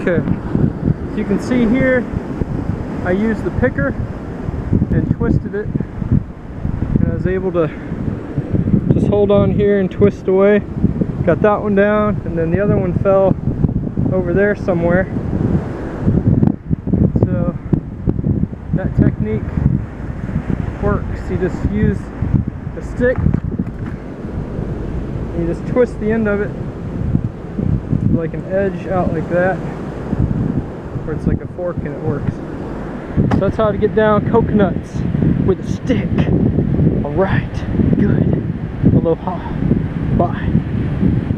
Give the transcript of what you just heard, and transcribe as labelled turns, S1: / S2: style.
S1: Okay, so you can see here, I used the picker and twisted it, and I was able to just hold on here and twist away. Got that one down, and then the other one fell over there somewhere. So that technique works. You just use a stick, and you just twist the end of it like an edge out like that, where it's like a fork and it works. So that's how to get down coconuts with a stick. Alright, good. Aloha. Bye.